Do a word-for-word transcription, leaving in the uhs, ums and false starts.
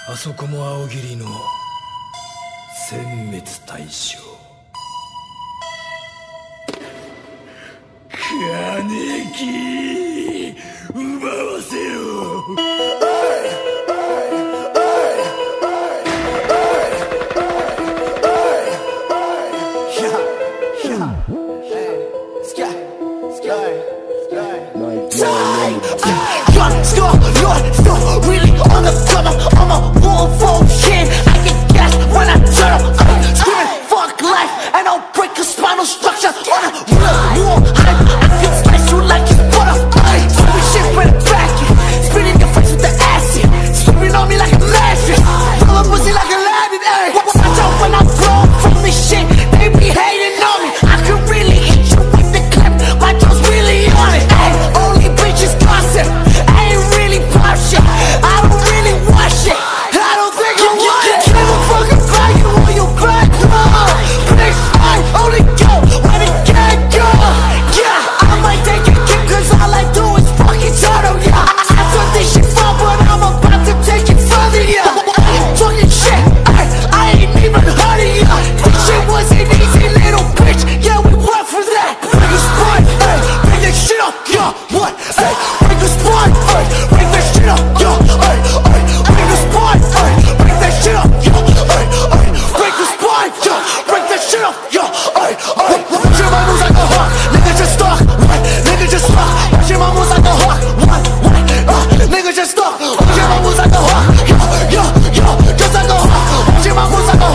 あそこも青霧の殲滅対象。金木奪わせろ。 Really on the cover, I'm a wolf of shit. I get gas when I turn up. I'm screaming fuck life, and I'll break a spinal structure on a real war hype. I can slice you like it's butter. Spitting shit when I'm back, spitting your face with the acid, spitting on me like a mattress, rolling pussy like a ladder. Watch out when I blow from this shit, they be hating on me. I can really hit you with the clip, my jaw's really on it. Ay, only bitches gossip, I ain't really pop shit. I don't really want shit, I don't think I want it. Give a fuck about you on your back, no. Bitch, I only go when it can't go. Yeah, I might take a kick cause all I do is fucking turtle, yeah. I thought this shit fun but I'm about to take it further, yeah. Talking shit, I, I ain't even heard of ya. This shit wasn't easy, little bitch, yeah we work for that. Bring a spine, ay, bring that shit up, yeah, what, ay, bring a spine, ay, bring that shit up, yeah, ay, ay, bring a spine, ay, bring that shit up, yeah, ay, ay, bring a spine, yeah, bring that shit up, yeah, ay, ay. Watching my moves like a hawk, nigga just talk, what, nigga just talk. Watching my moves like a hawk, what, what, uh, nigga just talk. Watching my moves like a hawk, yeah, yeah, yeah, just like a hawk. Watching my moves like a